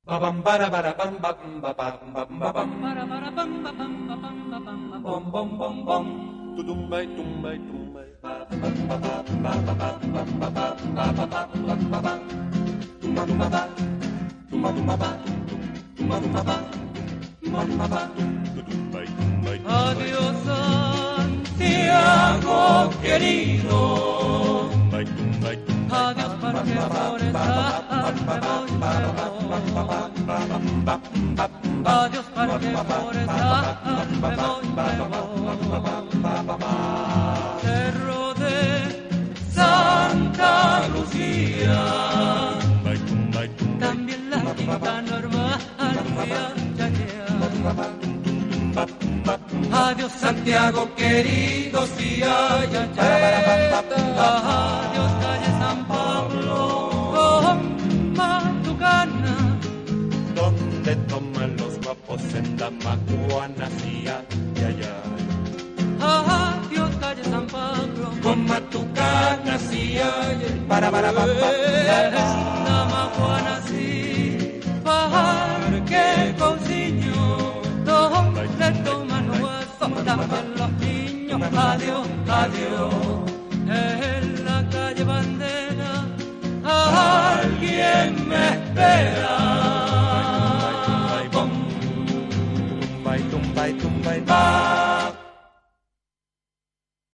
Ba bam bara bara bam bam ba bam bam ba bam Para para pam pa pam pa pam pa pam pa bom bom bom bom tudum bai tum bai ba bam ba ba ba ba ba ba ba ba ba ba ba ba ba ba tum ba ba tum ba ba tum ba ba tudum bai Adiós Santiago querido. Adiós porque por esa me voy, me voy. Adiós porque por esa me voy, me voy. Cerro de Santa Lucía, también la quinta normal, ya, ya. Adiós Santiago querido, sí, ay, ay, ay. Adiós calle San Pablo, oh, Matucana, donde toman los guapos en Damajuana, sí, ay, ay, ay. adiós calle San Pablo, Con Matucana, sí, ay, ay. Para ba ba Damajuana, sí, Parque Cousiño, donde toman hueso también los niños. Adiós, adiós.